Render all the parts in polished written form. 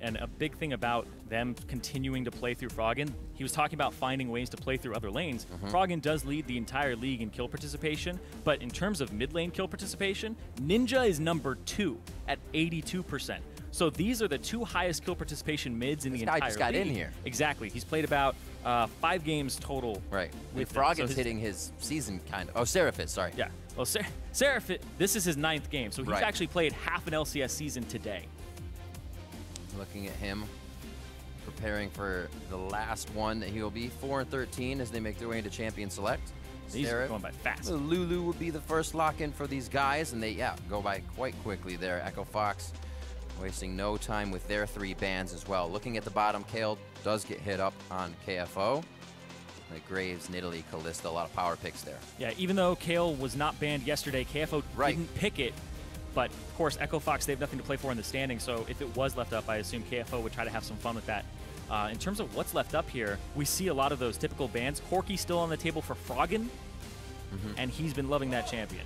And a big thing about them continuing to play through Froggen, he was talking about finding ways to play through other lanes. Froggen does lead the entire league in kill participation, but in terms of mid lane kill participation, Ninja is number 2 at 82%. So these are the 2 highest kill participation mids in the entire league. This guy just got in here. Exactly. He's played about 5 games total. Right. With Froggen's hitting his season kind of. Oh, Seraph is, sorry. Yeah. Well, Seraph, this is his 9th game, so he's actually played half an LCS season today. Looking at him, preparing for the last one that he will be 4-13 as they make their way into Champion Select. These are going by fast. Lulu will be the first lock-in for these guys, and they, go by quite quickly there. Echo Fox wasting no time with their 3 bans as well. Looking at the bottom, Kale does get hit up on KFO. Like Graves, Nidalee, Kalista, a lot of power picks there. Yeah, even though Kale was not banned yesterday, KFO didn't pick it. But, of course, Echo Fox, they have nothing to play for in the standing, so if it was left up, I assume KFO would try to have some fun with that. In terms of what's left up here, we see a lot of those typical bans. Corki still on the table for Froggen, and he's been loving that champion.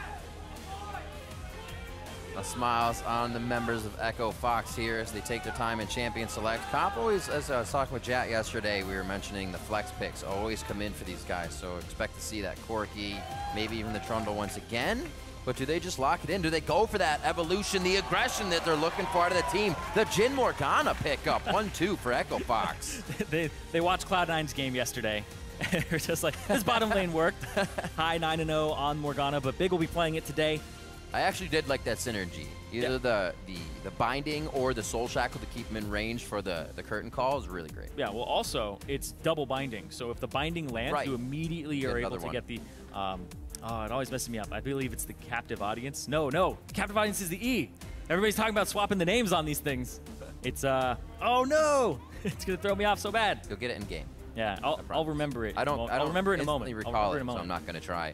Smiles on the members of Echo Fox here as they take their time in Champion Select. Comp always, as I was talking with Jat yesterday, we were mentioning the flex picks always come in for these guys, so expect to see that Corki, maybe even the Trundle once again. But do they just lock it in? Do they go for that evolution, the aggression that they're looking for out of the team? The Jhin Morgana pickup, 1-2 for Echo Fox. They watched Cloud9's game yesterday. They're just like, this bottom lane worked. High 9-0 on Morgana, but Big will be playing it today. I actually did like that synergy. Either the binding or the soul shackle to keep him in range for the curtain call is really great. Yeah, well also, it's double binding. So if the binding lands, you immediately are able to get the... oh, it always messes me up. I believe it's the captive audience. No, the captive audience is the E. Everybody's talking about swapping the names on these things. It's, oh no! It's going to throw me off so bad. You'll get it in game. Yeah, I'll remember it. I'll remember it in a moment. Recall it, so I'm not going to try.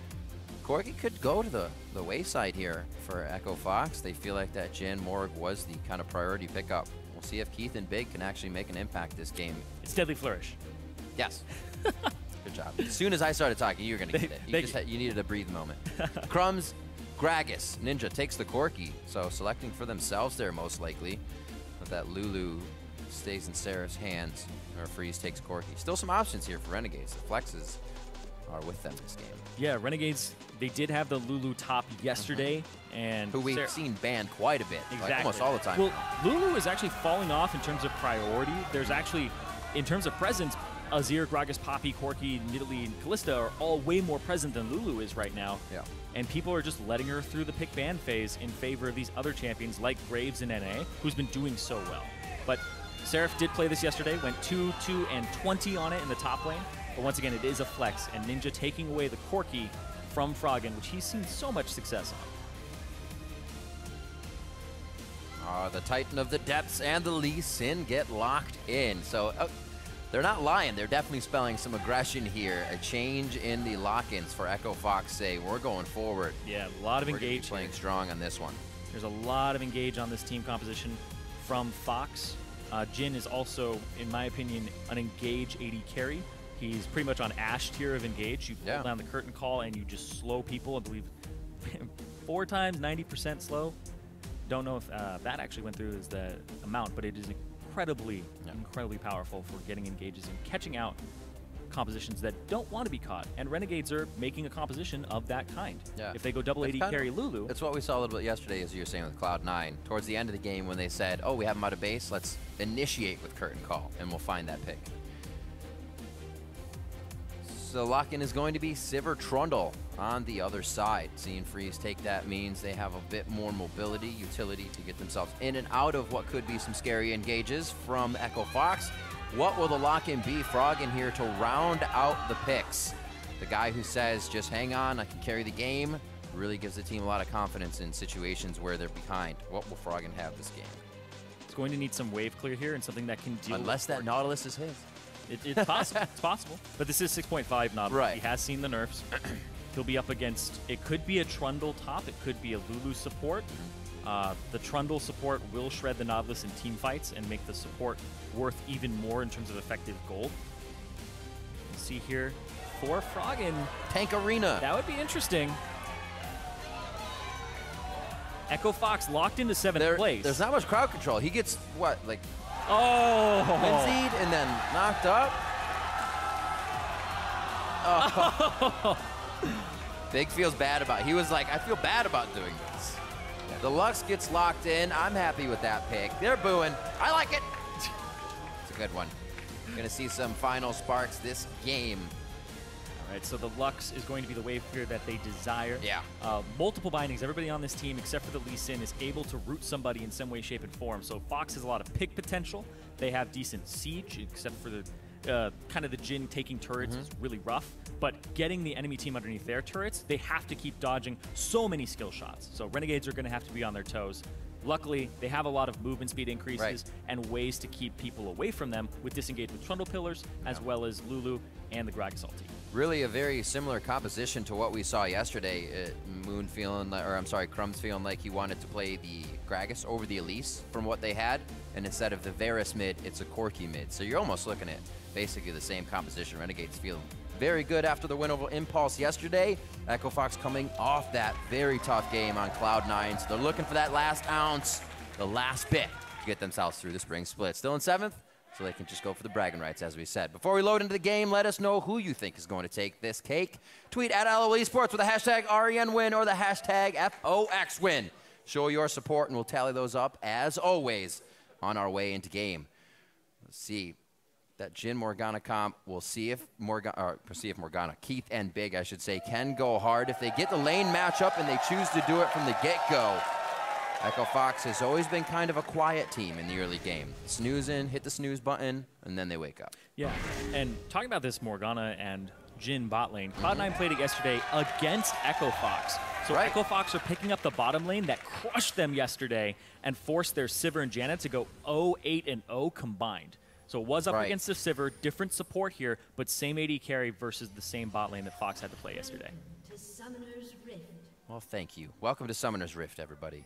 Corki could go to the wayside here for Echo Fox. They feel like that Jhin Morg was the kind of priority pickup. We'll see if Keith and Big can actually make an impact this game. It's Deadly Flourish. Yes. Good job. As soon as I started talking, you were going to get it. You needed a breathe moment. Crumbz, Gragas, Ninja takes the Corki, so selecting for themselves there most likely. But that Lulu stays in Seraph's hands, or Freeze takes Corki. Still some options here for Renegades. The flexes are with them this game. Yeah, Renegades, they did have the Lulu top yesterday, and who we've seen banned quite a bit, like almost all the time. Well, Lulu is actually falling off in terms of priority. There's actually, in terms of presence, Azir, Gragas, Poppy, Corki, Nidalee, and Kalista are all way more present than Lulu is right now. Yeah. And people are just letting her through the pick ban phase in favor of these other champions like Graves and NA, who's been doing so well. But Seraph did play this yesterday, went 2, and 20 on it in the top lane. But once again, it is a flex, and Ninja taking away the Corki from Froggen, which he's seen so much success on. The Titan of the Depths and the Lee Sin get locked in. So they're not lying. They're definitely spelling some aggression here. A change in the lock-ins for Echo Fox say, we're going forward. Yeah, a lot of engage. Playing strong on this one. There's a lot of engage on this team composition from Fox. Jhin is also, in my opinion, an engage AD carry. He's pretty much on Ash tier of engage. You pull down the curtain call and you just slow people. I believe 4 times 90% slow. Don't know if that actually went through as the amount, but it is incredibly powerful for getting engages and catching out compositions that don't want to be caught. And Renegades are making a composition of that kind. Yeah. If they go double AD carry Lulu. It's what we saw a little bit yesterday, as you were saying with Cloud9. Towards the end of the game when they said, oh, we have them out of base, let's initiate with curtain call, and we'll find that pick. So lock-in is going to be Sivir Trundle on the other side. Seeing Freeze take that means they have a bit more mobility, utility to get themselves in and out of what could be some scary engages from Echo Fox. What will the lock-in be? Froggen here to round out the picks. The guy who says, just hang on, I can carry the game, really gives the team a lot of confidence in situations where they're behind. What will Froggen have this game? It's going to need some wave clear here and something that can deal Unless that Nautilus is his. It's possible. It's possible. But this is 6.5 Nautilus. Right. He has seen the nerfs. He'll be up against, it could be a Trundle top, it could be a Lulu support. The Trundle support will shred the Nautilus in team fights and make the support worth even more in terms of effective gold. You see here, for Froggen. Tank Arena. That would be interesting. Echo Fox locked into 7th place. There's not much crowd control. He gets, what, like, Lindsay'd and then knocked up. Oh. Big feels bad about it. He was like, I feel bad about doing this. Yeah. The Lux gets locked in. I'm happy with that pick. They're booing. I like it. It's a good one. Going to see some final sparks this game. All right, so the Lux is going to be the wave clear that they desire. Yeah. Multiple bindings. Everybody on this team, except for the Lee Sin, is able to root somebody in some way, shape, and form. So Fox has a lot of pick potential. They have decent siege, except for the kind of the Jhin taking turrets is really rough. But getting the enemy team underneath their turrets, they have to keep dodging so many skill shots. So Renegades are going to have to be on their toes. Luckily, they have a lot of movement speed increases and ways to keep people away from them with disengage with Trundle pillars, as well as Lulu and the Gragas ulti. Really a very similar composition to what we saw yesterday. Crumbz feeling like he wanted to play the Gragas over the Elise from what they had, and instead of the Varus mid, it's a Corki mid. So you're almost looking at basically the same composition. Renegades feeling very good after the win over Impulse yesterday. Echo Fox coming off that very tough game on Cloud9, so they're looking for that last ounce, the last bit to get themselves through the spring split. Still in 7th, so they can just go for the bragging rights, as we said. Before we load into the game, let us know who you think is going to take this cake. Tweet at LOL Esports with the hashtag RENWin or the hashtag FOXWin. Show your support, and we'll tally those up, as always, on our way into game. Let's see. That Jhin Morgana comp, we'll see if Morgana, Keith and Big, I should say, can go hard. If they get the lane matchup and they choose to do it from the get-go, Echo Fox has always been kind of a quiet team in the early game. Snooze in, hit the snooze button, and then they wake up. Yeah, and talking about this Morgana and Jhin bot lane, Cloud9 played it yesterday against Echo Fox. So Echo Fox are picking up the bottom lane that crushed them yesterday and forced their Sivir and Janet to go 0-8-0 combined. So it was up against the Sivir, different support here, but same AD carry versus the same bot lane that Fox had to play yesterday. Well, thank you. Welcome to Summoner's Rift, everybody.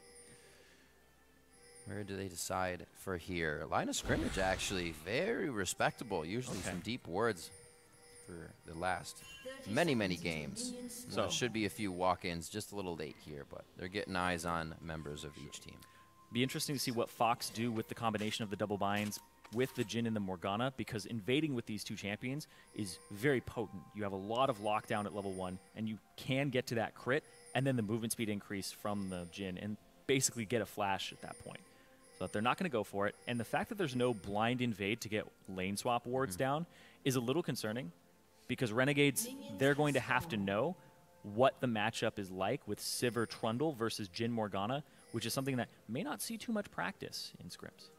Where do they decide for here? Line of scrimmage, actually, very respectable. Usually some deep words for the last many, many games. So there should be a few walk-ins, just a little late here, but they're getting eyes on members of each team. Be interesting to see what Fox do with the combination of the double binds with the Jhin and the Morgana, because invading with these two champions is very potent. You have a lot of lockdown at level 1, and you can get to that crit, and then the movement speed increase from the Jhin, and basically get a flash at that point. So they're not going to go for it, and the fact that there's no blind invade to get lane swap wards down is a little concerning, because Renegades, they're going to have to know what the matchup is like with Sivir Trundle versus Jhin Morgana, which is something that may not see too much practice in scrims.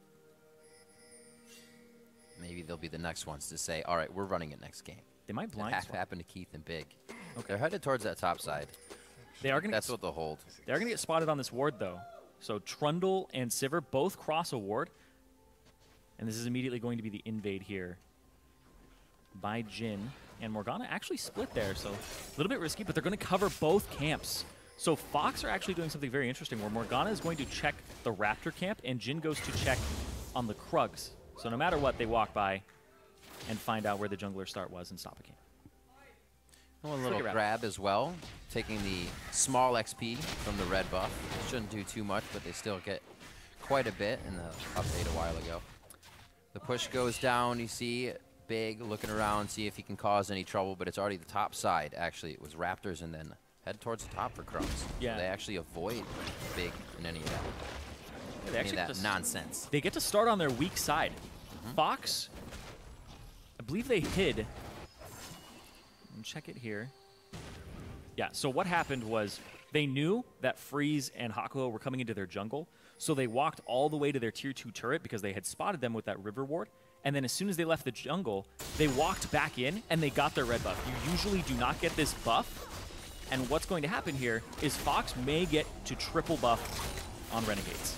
Maybe they'll be the next ones to say, all right, we're running it next game. They might blind swap. Happen to Keith and Big. Okay. They're headed towards that top side. They are going. That's what they'll hold. They are going to get spotted on this ward, though. So Trundle and Sivir both cross a ward, and this is immediately going to be the invade here by Jhin. And Morgana actually split there, so a little bit risky, but they're going to cover both camps. So Fox are actually doing something very interesting, where Morgana is going to check the Raptor camp, and Jhin goes to check on the Crumbz. So no matter what, they walk by and find out where the jungler start was and stop a camp. One little grab as well, taking the small XP from the red buff. Shouldn't do too much, but they still get quite a bit in the update a while ago. The push goes down. You see Big looking around, see if he can cause any trouble, but it's already the top side. Actually, it was Raptors and then head towards the top for Crumbz. Yeah. So they actually avoid Big in any of that. Nonsense. They get to start on their weak side. Fox, I believe they hid. Check it here. Yeah, so what happened was they knew that Freeze and Hakuho were coming into their jungle, so they walked all the way to their tier 2 turret because they had spotted them with that river ward, and then as soon as they left the jungle, they walked back in and they got their red buff. You usually do not get this buff, and what's going to happen here is Fox may get to triple buff on Renegades.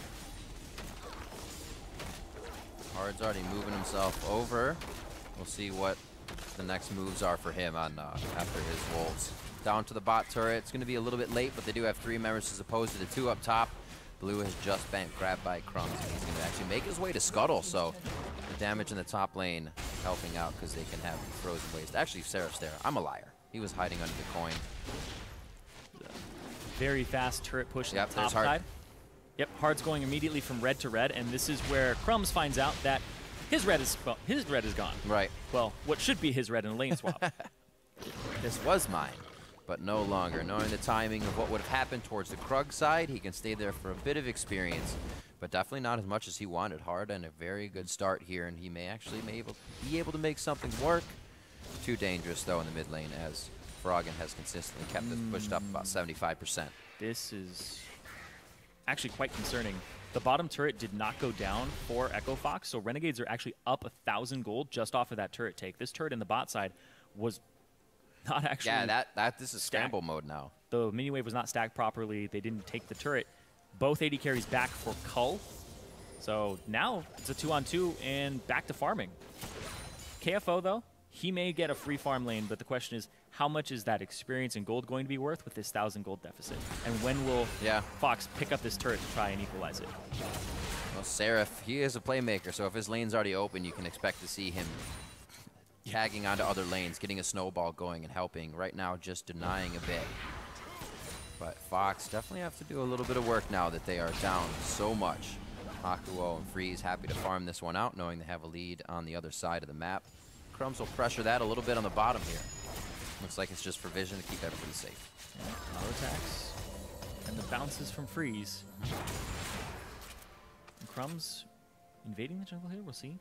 Hard's already moving himself over. We'll see what the next moves are for him on after his wolves. Down to the bot turret. It's going to be a little bit late, but they do have 3 members as opposed to the 2 up top. Blue has just been grabbed by Crumbz, and he's going to actually make his way to Scuttle. So the damage in the top lane helping out because they can have frozen waste. Actually, Seraph's there. I'm a liar. He was hiding under the coin. very fast turret push Yep, on the top Hard. side. Yep, Hard's going immediately from red to red, and this is where Crumbz finds out that his red is gone. Right. Well, what should be his red in a lane swap. This was mine, but no longer. Knowing the timing of what would have happened towards the Krug side, he can stay there for a bit of experience, but definitely not as much as he wanted. Hard and a very good start here, and he may actually be able to make something work. Too dangerous, though, in the mid lane, as Froggen has consistently kept this pushed up about 75%. This is actually quite concerning. The bottom turret did not go down for Echo Fox, so Renegades are actually up 1,000 gold just off of that turret take. This turret in the bot side was not actually... Yeah, this is scramble mode now. The mini wave was not stacked properly. They didn't take the turret. Both AD carries back for Cull. So now it's a 2-on-2 and back to farming. KFO, though, he may get a free farm lane, but the question is, how much is that experience and gold going to be worth with this 1,000 gold deficit? And when will Fox pick up this turret to try and equalize it? Well, Seraph, he is a playmaker, so if his lane's already open, you can expect to see him tagging onto other lanes, getting a snowball going and helping. Right now, just denying a bit. But Fox definitely have to do a little bit of work now that they are down so much. Hakuho and Freeze happy to farm this one out, knowing they have a lead on the other side of the map. Crumbz will pressure that a little bit on the bottom here. Looks like it's just for vision to keep everybody safe. Yeah, auto attacks and the bounces from Freeze. And Crumbz invading the jungle here, we'll see.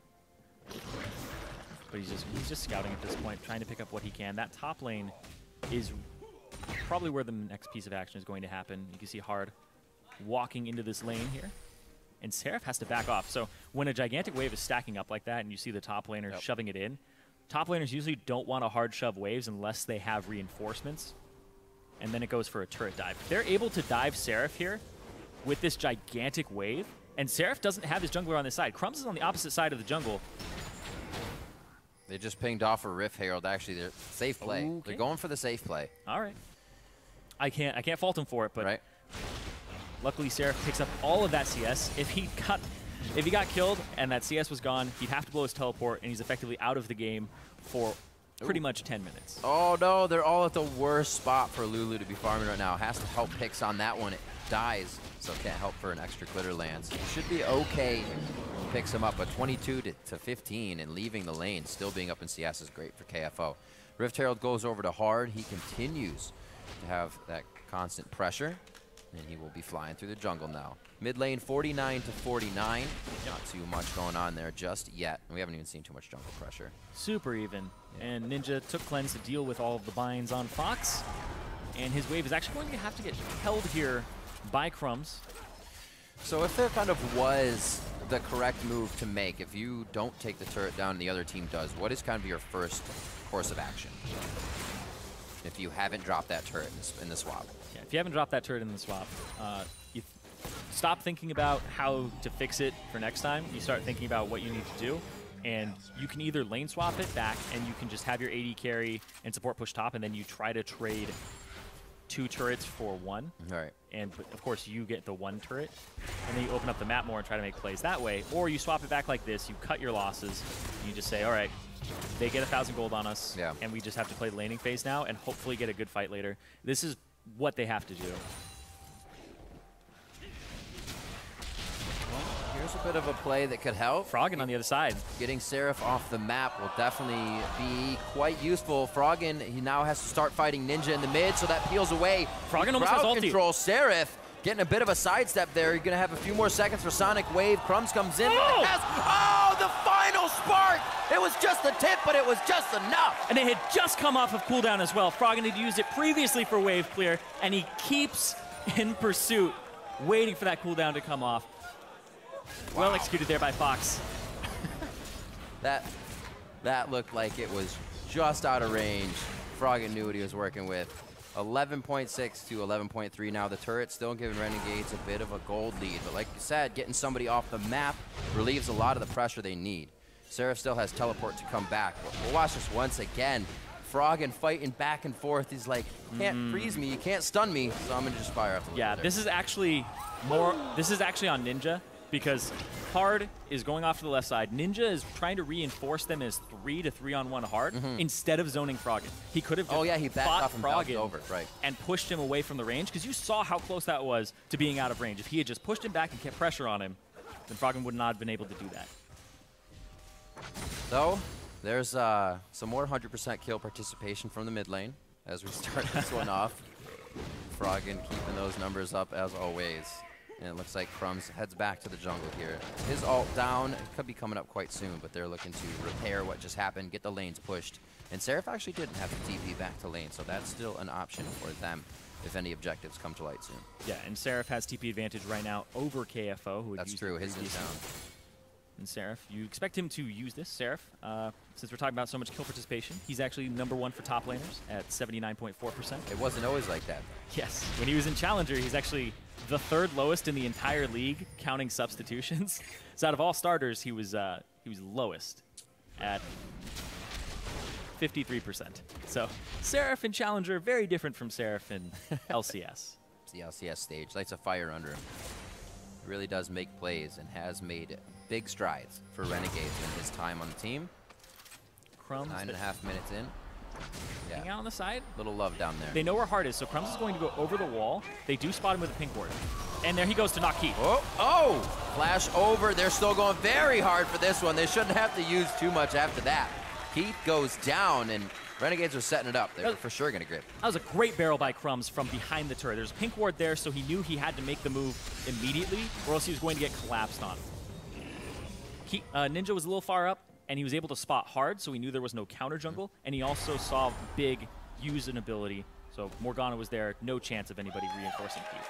But he's just scouting at this point, trying to pick up what he can. That top lane is probably where the next piece of action is going to happen. You can see Hard walking into this lane here. And Seraph has to back off. So when a gigantic wave is stacking up like that and you see the top laner shoving it in, top laners usually don't want to hard shove waves unless they have reinforcements. And then it goes for a turret dive. They're able to dive Seraph here with this gigantic wave. And Seraph doesn't have his jungler on this side. Crumbz is on the opposite side of the jungle. They just pinged off a Rift Herald. Actually, they're safe play. Okay. They're going for the safe play. All right. I can't fault him for it, but luckily Seraph picks up all of that CS. If he got killed and that CS was gone, he'd have to blow his teleport, and he's effectively out of the game for pretty much 10 minutes. Oh no, they're all at the worst spot for Lulu to be farming right now. Has to help picks on that one. It dies, so can't help for an extra glitter lands. It should be okay. Picks him up, but 22 to 15 and leaving the lane, still being up in CS is great for KFO. Rift Herald goes over to Hard. He continues to have that constant pressure, and he will be flying through the jungle now. Mid lane 49 to 49. Not too much going on there just yet. We haven't even seen too much jungle pressure. Super even. And Ninja took cleanse to deal with all of the binds on Fox, and his wave is actually going to have to get held here by Crumbz. So if there kind of was the correct move to make, if you don't take the turret down and the other team does, what is kind of your first course of action if you haven't dropped that turret in the swap? Yeah, if you haven't dropped that turret in the swap, you stop thinking about how to fix it for next time. You start thinking about what you need to do, and you can either lane swap it back and you can just have your AD carry and support push top, and then you try to trade 2 turrets for 1. Right. And of course you get the 1 turret, and then you open up the map more and try to make plays that way. Or you swap it back like this, you cut your losses, and you just say, all right, they get 1,000 gold on us, and we just have to play the laning phase now and hopefully get a good fight later. This is what they have to do. Here's a bit of a play that could help. Froggen on the other side. Getting Seraph off the map will definitely be quite useful. Froggen, he now has to start fighting Ninja in the mid, so that peels away. Froggen almost has ulti. Control. Seraph getting a bit of a sidestep there. You're going to have a few more seconds for Sonic Wave. Crumbz comes in. Oh, the final spark! It was just the tip, but it was just enough. And it had just come off of cooldown as well. Froggen had used it previously for wave clear, and he keeps in pursuit, waiting for that cooldown to come off. Wow. Well executed there by Fox. That looked like it was just out of range. Froggen knew what he was working with. 11.6 to 11.3 now. The turret still giving Renegades a bit of a gold lead. But like you said, getting somebody off the map relieves a lot of the pressure they need. Seraph still has teleport to come back. But we'll watch this once again. Froggen fighting back and forth. He's like, you can't freeze me, you can't stun me, so I'm gonna just fire up the Yeah, this is actually on Ninja, because Hard is going off to the left side. Ninja is trying to reinforce them as 3 to 3-on-1 Hard instead of zoning Froggen. He could have just he backed off and Froggen over, right, and pushed him away from the range, because you saw how close that was to being out of range. If he had just pushed him back and kept pressure on him, then Froggen would not have been able to do that. So there's some more 100% kill participation from the mid lane as we start this one off. Froggen keeping those numbers up as always. And it looks like Crumbz heads back to the jungle here. His ult down, it could be coming up quite soon, but they're looking to repair what just happened, get the lanes pushed. And Seraph actually didn't have to TP back to lane, so that's still an option for them if any objectives come to light soon. Yeah, and Seraph has TP advantage right now over KFO. Who that's true, his is down. And Seraph, you expect him to use this. Seraph, since we're talking about so much kill participation, he's actually #1 for top laners at 79.4%. It wasn't always like that. Yes, when he was in Challenger, he's actually the 3rd lowest in the entire league, counting substitutions. So out of all starters, he was lowest at 53%. So Seraph in Challenger, very different from Seraph in LCS. It's the LCS stage, lights a fire under him. He really does make plays and has made big strides for Renegades in his time on the team. Crumbz 9.5 minutes in. Yeah. Hang out on the side. Little love down there. They know where Hard is, so Crumbz is going to go over the wall. They do spot him with a pink ward. And there he goes to knock Keith. Oh! Flash over. They're still going very hard for this one. They shouldn't have to use too much after that. Keith goes down, and Renegades are setting it up. They were for sure going to grip. That was a great barrel by Crumbz from behind the turret. There's a pink ward there, so he knew he had to make the move immediately, or else he was going to get collapsed on. Ninja was a little far up, and he was able to spot Hard, so he knew there was no counter jungle, and he also saw Big use an ability, so Morgana was there, no chance of anybody reinforcing Keith.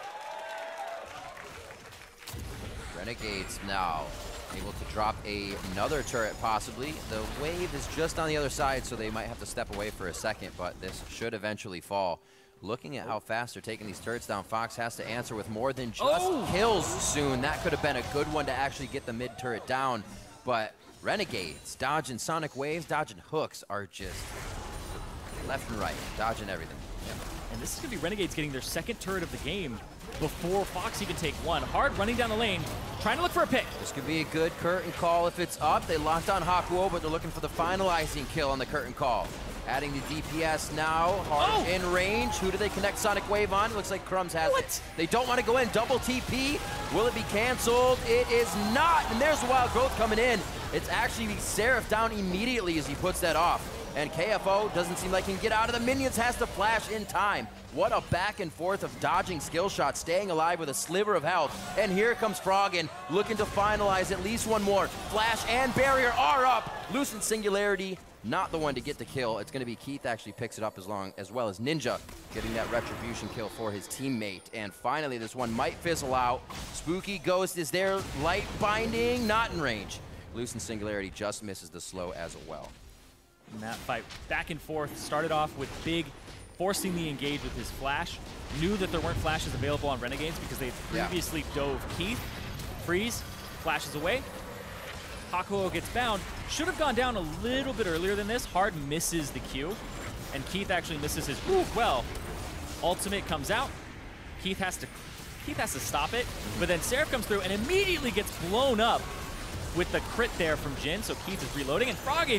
Renegades now able to drop another turret possibly. The wave is just on the other side, so they might have to step away for a second, but this should eventually fall. Looking at how fast they're taking these turrets down, Fox has to answer with more than just kills soon. That could have been a good one to actually get the mid turret down, but Renegades dodging sonic waves, dodging hooks are just left and right, dodging everything. Yep. And this is going to be Renegades getting their 2nd turret of the game before Fox even take one. Hard running down the lane, trying to look for a pick. This could be a good curtain call if it's up. They locked on Hakuho, but they're looking for the finalizing kill on the curtain call. Adding the DPS now, Hard in range. Who do they connect Sonic Wave on? It looks like Crumbz has it. They don't want to go in, double TP. Will it be canceled? It is not, and there's the Wild Growth coming in. It's actually Seraph down immediately as he puts that off. And KFO doesn't seem like he can get out of the minions, has to flash in time. What a back and forth of dodging skill shots, staying alive with a sliver of health. And here comes Froggen, looking to finalize at least one more. Flash and barrier are up. Lucent Singularity, not the one to get the kill. It's going to be Keith actually picks it up as well as Ninja, getting that retribution kill for his teammate. And finally, this one might fizzle out. Spooky Ghost is there, light binding, not in range. Lucent Singularity just misses the slow as well. And that fight back and forth started off with Big forcing the engage with his flash. Knew that there weren't flashes available on Renegades because they previously dove Keith. Freeze flashes away. Hakuho gets bound. Should have gone down a little bit earlier than this. Hard misses the Q. And Keith actually misses his well. Ultimate comes out. Keith has to stop it. But then Seraph comes through and immediately gets blown up with the crit there from Jhin. So Keith is reloading and Froggen.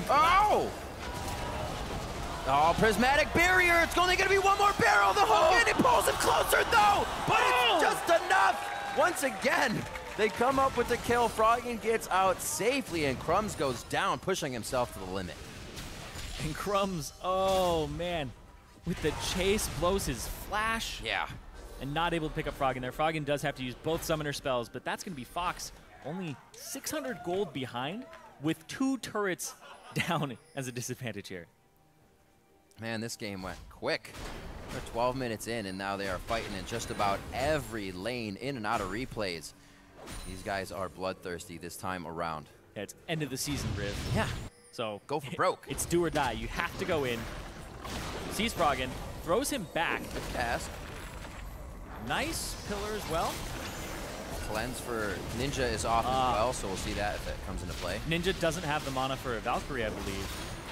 Oh, prismatic barrier. It's only going to be one more barrel. The hook in, it pulls him closer though, but it's just enough. Once again, they come up with the kill. Froggen gets out safely, and Crumbz goes down, pushing himself to the limit. And Crumbz, oh man, with the chase, blows his flash. Yeah. And not able to pick up Froggen there. Froggen does have to use both summoner spells, but that's going to be Fox only 600 gold behind with 2 turrets down as a disadvantage here. Man, this game went quick. We're 12 minutes in, and now they are fighting in just about every lane in and out of replays. These guys are bloodthirsty this time around. Yeah, it's end of the season, Riv. Yeah. So go for broke. It's do or die. You have to go in. Sees Froggen, throws him back. Good cast. Nice pillar as well. Cleanse for Ninja is off as well, so we'll see that if it comes into play. Ninja doesn't have the mana for a Valkyrie, I believe.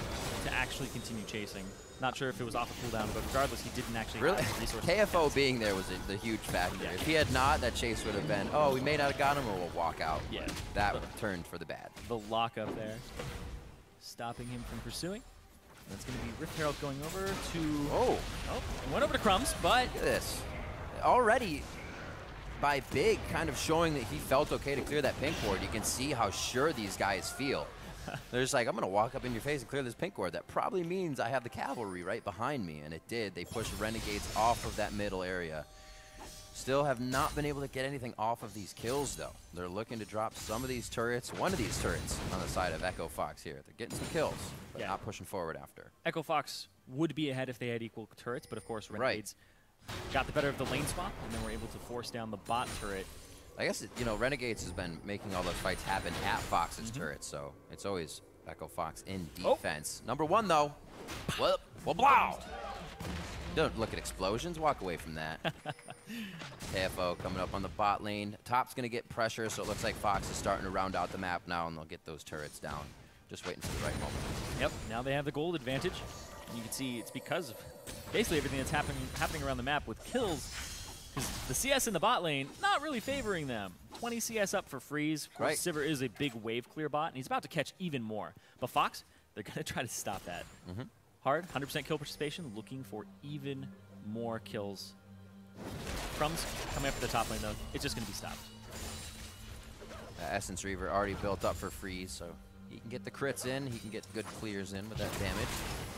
to actually continue chasing. Not sure if it was off a cooldown, but regardless, he didn't actually really? have the resources. KFO being there was the huge factor. Yeah. If he had not, that chase would have been, oh, we may not have got him, or we'll walk out. Yeah. That would have turned for the bad. The lockup there, stopping him from pursuing. That's going to be Rift Herald going over to... Oh, went over to Crumbz, but... look at this. Already, by Big kind of showing that he felt okay to clear that pink ward, you can see how sure these guys feel. They're just like, I'm going to walk up in your face and clear this pink ward. That probably means I have the cavalry right behind me, and it did. They pushed Renegades off of that middle area. Still have not been able to get anything off of these kills, though. They're looking to drop some of these turrets, one of these turrets, on the side of Echo Fox here. They're getting some kills, but not pushing forward after. Echo Fox would be ahead if they had equal turrets, but of course Renegades got the better of the lane swap, and then were able to force down the bot turret. I guess, you know, Renegades has been making all those fights happen at Fox's turret, so it's always Echo Fox in defense. Number one, though. Well, wow. Don't look at explosions. Walk away from that. KFO coming up on the bot lane. Top's going to get pressure, so it looks like Fox is starting to round out the map now, and they'll get those turrets down. Just waiting for the right moment. Yep, now they have the gold advantage. And you can see it's because of basically everything that's happening around the map with kills. Because the CS in the bot lane, not really favoring them. 20 CS up for Freeze. Of course, Sivir is a big wave clear bot, and he's about to catch even more. But Fox, they're going to try to stop that. Hard, 100% kill participation, looking for even more kills. Crumbz coming up to the top lane, though. It's just going to be stopped. Essence Reaver already built up for Freeze, so he can get the crits in. He can get good clears in with that damage.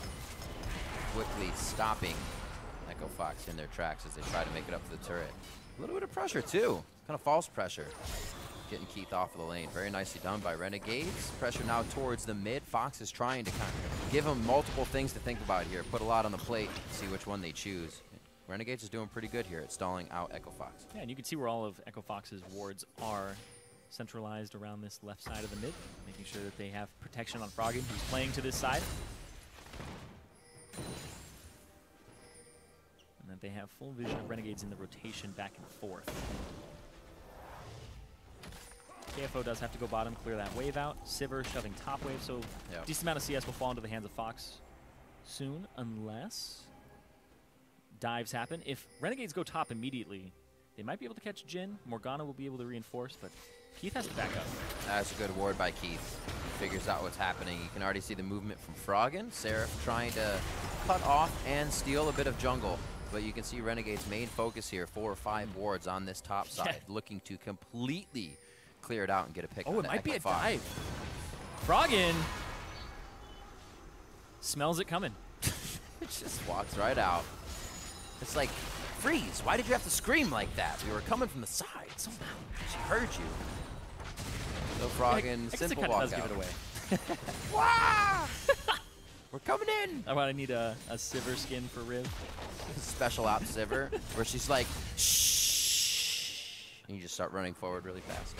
Quickly stopping Echo Fox in their tracks as they try to make it up to the turret. A little bit of pressure, too. Kind of false pressure. Getting Keith off of the lane. Very nicely done by Renegades. Pressure now towards the mid. Fox is trying to kind of give him multiple things to think about here. Put a lot on the plate. See which one they choose. Renegades is doing pretty good here at stalling out Echo Fox. Yeah, and you can see where all of Echo Fox's wards are centralized around this left side of the mid, making sure that they have protection on Froggen, who's playing to this side. And that they have full vision of Renegades in the rotation back and forth. KFO does have to go bottom, clear that wave out. Sivir shoving top wave, so decent amount of CS will fall into the hands of Fox soon, unless dives happen. If Renegades go top immediately, they might be able to catch Jhin. Morgana will be able to reinforce, but Keith has to back up. That's a good ward by Keith. Figures out what's happening. You can already see the movement from Froggen. Seraph trying to cut off and steal a bit of jungle. But you can see Renegade's main focus here, 4 or 5 wards on this top side, looking to completely clear it out and get a pick. Oh, it might be a dive. Froggen smells it coming. It just walks right out. It's like, Freeze, why did you have to scream like that? We were coming from the side. So loud. She heard you. So Froggen, simple walk out. Does give it away. Wow! We're coming in! I need a Sivir skin for Riv. Special ops Sivir, where she's like, shh! And you just start running forward really fast.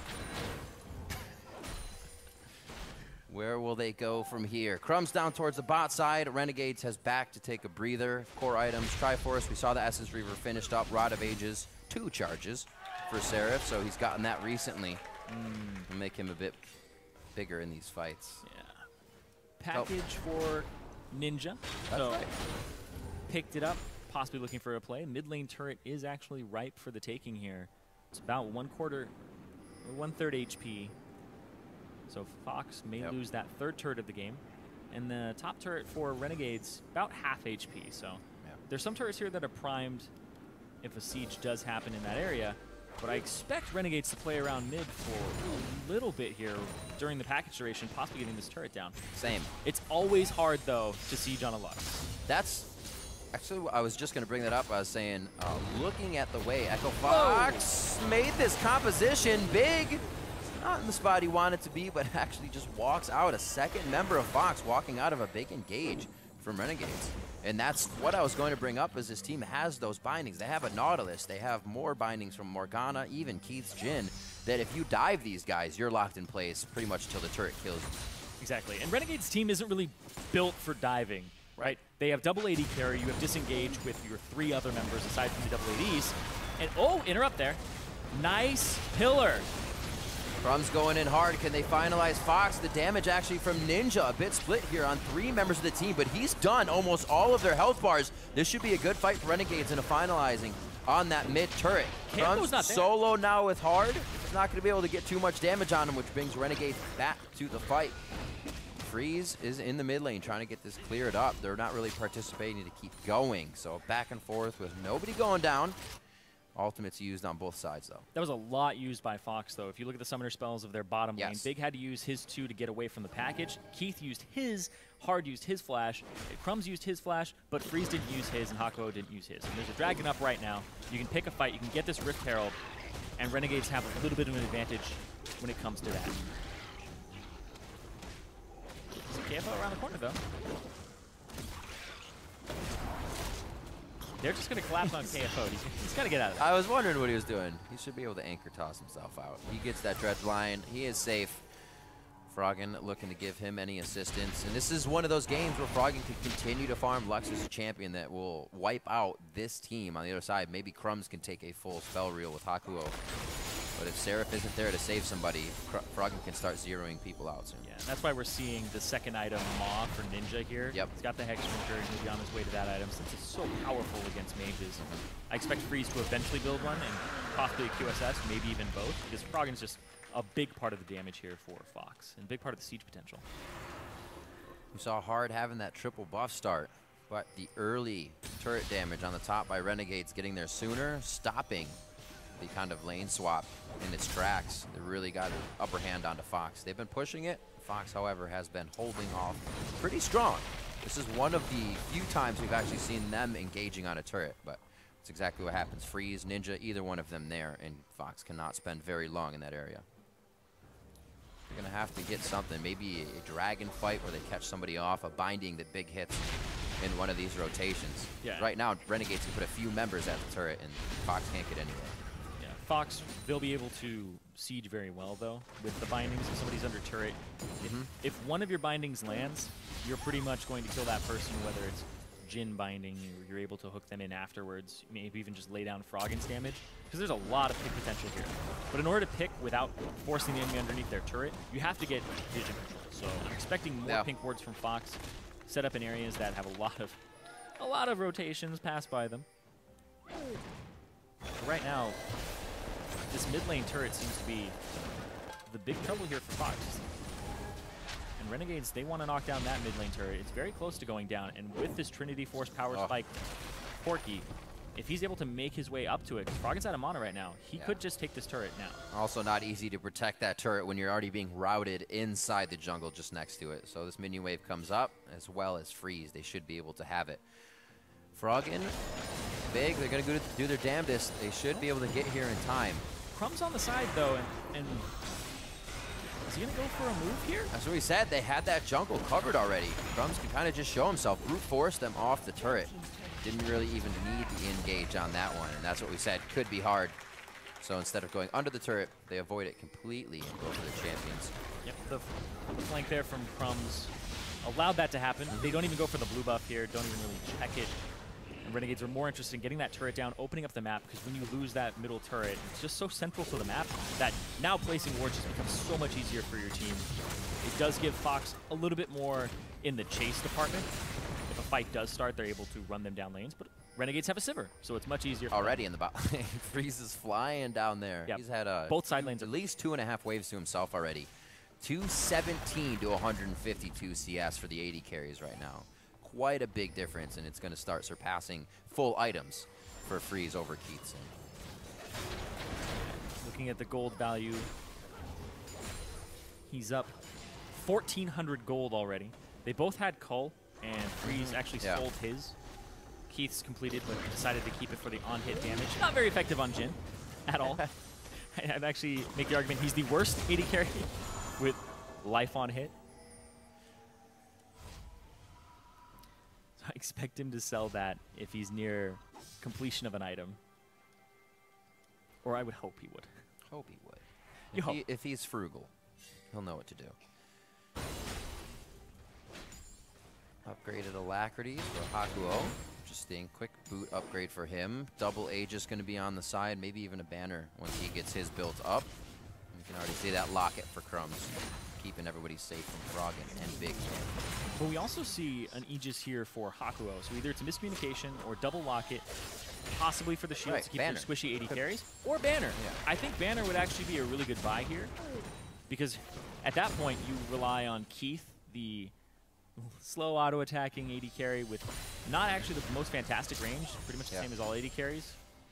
Where will they go from here? Crumbz down towards the bot side. Renegades has back to take a breather. Core items, Triforce. We saw the Essence Reaver finished up. Rod of Ages, 2 charges for Seraph, so he's gotten that recently. To make him a bit bigger in these fights. Yeah. Package for Ninja. That's right. Picked it up, possibly looking for a play. Mid lane turret is actually ripe for the taking here. It's about 1/3 HP. So Fox may lose that 3rd turret of the game. And the top turret for Renegades, about half HP. So there's some turrets here that are primed if a siege does happen in that area. But I expect Renegades to play around mid for a little bit here during the package duration, possibly getting this turret down. Same. It's always hard, though, to siege on a Lux. That's actually, I was just going to bring that up. I was saying, looking at the way Echo Fox made this composition big. Not in the spot he wanted to be, but actually just walks out. A second member of Fox walking out of a big engage from Renegades. And that's what I was going to bring up, is this team has those bindings. They have a Nautilus. They have more bindings from Morgana, even Keith's Jhin, that if you dive these guys, you're locked in place pretty much until the turret kills you. Exactly. And Renegade's team isn't really built for diving, right? They have double AD carry. You have disengage with your 3 other members aside from the double ADs. And, interrupt there. Nice pillar. Crumbz going in hard. Can they finalize Fox? The damage actually from Ninja. A bit split here on 3 members of the team, but he's done almost all of their health bars. This should be a good fight for Renegades in a finalizing on that mid turret. Crumbz solo now with hard. He's not going to be able to get too much damage on him, which brings Renegades back to the fight. Freeze is in the mid lane trying to get this cleared up. They're not really participating to keep going. So back and forth with nobody going down. Ultimates used on both sides, though. That was a lot used by Fox, though. If you look at the summoner spells of their bottom lane, Big had to use his 2 to get away from the package. Keith used his, Hard used his flash, Crumbz used his flash, but Freeze didn't use his, and Hakuho didn't use his. And there's a dragon up right now. You can pick a fight, you can get this Rift Herald, and Renegades have a little bit of an advantage when it comes to that. KFO around the corner, though. They're just going to collapse on KFO. He's got to get out of there. I was wondering what he was doing. He should be able to anchor toss himself out. He gets that Dredge line. He is safe. Froggen looking to give him any assistance. And this is one of those games where Froggen can continue to farm Lux as a champion that will wipe out this team on the other side. Maybe Crumbz can take a full spell reel with Hakuho. But if Seraph isn't there to save somebody, Froggen can start zeroing people out soon. Yeah, and that's why we're seeing the second item, Maw, for Ninja here. Yep. He's got the Hex Shrinker and he'll be on his way to that item since it's so powerful against mages. I expect Freeze to eventually build one and possibly a QSS, maybe even both, because Froggen's just a big part of the damage here for Fox and a big part of the siege potential. We saw Hard having that triple buff start, but the early turret damage on the top by Renegades getting there sooner, stopping the kind of lane swap in its tracks. They really got an upper hand onto Fox. They've been pushing it. Fox, however, has been holding off pretty strong. This is one of the few times we've actually seen them engaging on a turret, but it's exactly what happens. Freeze, Ninja, either one of them there, and Fox cannot spend very long in that area. They're going to have to get something, maybe a dragon fight where they catch somebody off, a binding that big hits in one of these rotations. Yeah. Right now, Renegades can put a few members at the turret, and Fox can't get anywhere. Fox, they'll be able to siege very well, though, with the bindings. If somebody's under turret, if one of your bindings lands, you're pretty much going to kill that person, whether it's Jhin binding, or you're able to hook them in afterwards, maybe even just lay down Froggen's damage, because there's a lot of pick potential here. But in order to pick without forcing the enemy underneath their turret, you have to get vision control. So I'm expecting more pink wards from Fox, set up in areas that have a lot of rotations pass by them. But right now, this mid lane turret seems to be the big trouble here for Fox. And Renegades, they want to knock down that mid lane turret. It's very close to going down. And with this Trinity Force power spike, Corki, if he's able to make his way up to it, because Froggen's out of mana right now, he could just take this turret now. Also not easy to protect that turret when you're already being routed inside the jungle just next to it. So this minion wave comes up, as well as Freeze. They should be able to have it. Froggen, Big, they're going to do their damnedest. They should be able to get here in time. Crumbz on the side, though, and is he going to go for a move here? That's what we said. They had that jungle covered already. Crumbz can kind of just show himself, brute force them off the turret. Didn't really even need the engage on that one, and that's what we said. Could be hard. So instead of going under the turret, they avoid it completely and go for the champions. Yep, the flank there from Crumbz allowed that to happen. They don't even go for the blue buff here, don't even really check it. And Renegades are more interested in getting that turret down, opening up the map, because when you lose that middle turret, it's just so central to the map that now placing wards just becomes so much easier for your team. It does give Fox a little bit more in the chase department. If a fight does start, they're able to run them down lanes, but Renegades have a Sivir, so it's much easier for already them. In the bot lane. Freeze is flying down there. Yep. He's had both side lanes at least 2.5 waves to himself already. 217 to 152 CS for the AD carries right now. Quite a big difference, and it's going to start surpassing full items for Freeze over Keith. Looking at the gold value, he's up 1,400 gold already. They both had Cull, and Freeze actually sold his. Keith's completed, but decided to keep it for the on-hit damage. Not very effective on Jhin at all. I'd actually make the argument he's the worst AD carry with life on hit. I expect him to sell that if he's near completion of an item. Or I would hope he would. Hope he would. If he's frugal, he'll know what to do. Upgraded Alacrity for Hakuho. Interesting. Quick boot upgrade for him. Double Aegis going to be on the side. Maybe even a banner once he gets his built up. We can already see that locket for Crumbz, keeping everybody safe from Froggen and Big. But we also see an Aegis here for Hakuho. So either it's a miscommunication or double locket, possibly for the shield to keep their squishy AD carries, or Banner. Yeah. I think Banner would actually be a really good buy here, because at that point you rely on Keith, the slow auto-attacking AD carry with not actually the most fantastic range, pretty much the same as all AD carries,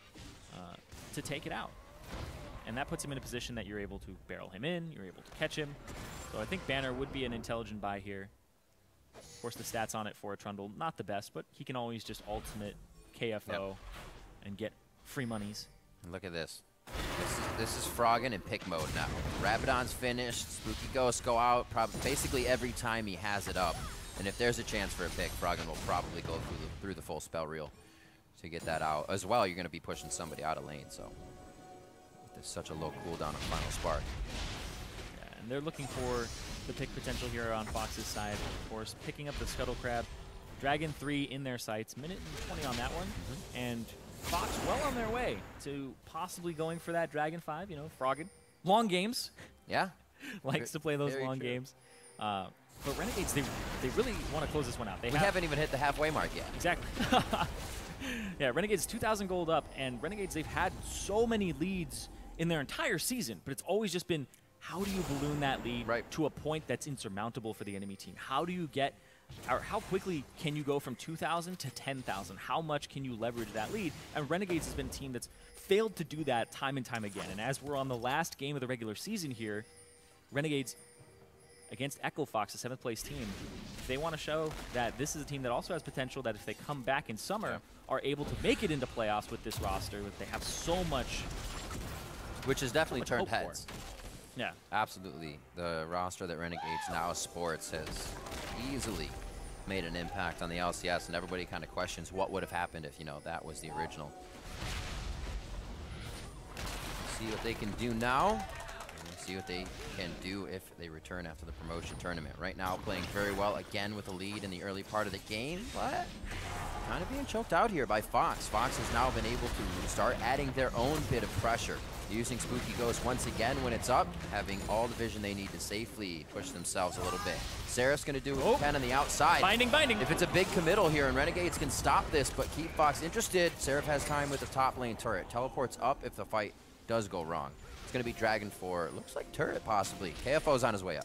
to take it out. And that puts him in a position that you're able to barrel him in, you're able to catch him. So I think Banner would be an intelligent buy here. Of course, the stats on it for a Trundle, not the best, but he can always just ultimate KFO and get free monies. And look at this. This is Froggen in pick mode now. Rabadon's finished, Spooky Ghosts go out basically every time he has it up. And if there's a chance for a pick, Froggen will probably go through the full spell reel to get that out. As well, you're going to be pushing somebody out of lane, so there's such a low cooldown on Final Spark. Yeah, and they're looking for the pick potential here on Fox's side. Of course, picking up the Scuttle Crab. Dragon 3 in their sights, minute and 20 on that one. And Fox well on their way to possibly going for that Dragon 5, you know, Froggen. Long games. Yeah. Likes to play those long games. But Renegades, they really want to close this one out. We haven't even hit the halfway mark yet. Exactly. Yeah, Renegades 2,000 gold up, and Renegades, they've had so many leads in their entire season, but it's always just been, how do you balloon that lead to a point that's insurmountable for the enemy team? How do you get, or how quickly can you go from 2,000 to 10,000? How much can you leverage that lead? And Renegades has been a team that's failed to do that time and time again. And as we're on the last game of the regular season here, Renegades against Echo Fox, the 7th place team, they want to show that this is a team that also has potential, that if they come back in summer, are able to make it into playoffs with this roster, that they have so much, which has definitely turned heads. Yeah, absolutely. The roster that Renegades now sports has easily made an impact on the LCS, and everybody kind of questions what would have happened if, you know, that was the original. See what they can do now. See what they can do if they return after the promotion tournament. Right now, playing very well again with a lead in the early part of the game, but kind of being choked out here by Fox. Fox has now been able to start adding their own bit of pressure, using Spooky Ghost once again when it's up, having all the vision they need to safely push themselves a little bit. Seraph's going to do what he can on the outside. Binding. If it's a big committal here, and Renegades can stop this, but keep Fox interested. Seraph has time with the top lane turret. Teleports up if the fight does go wrong. It's going to be Dragon 4. Looks like turret, possibly. KFO's on his way up.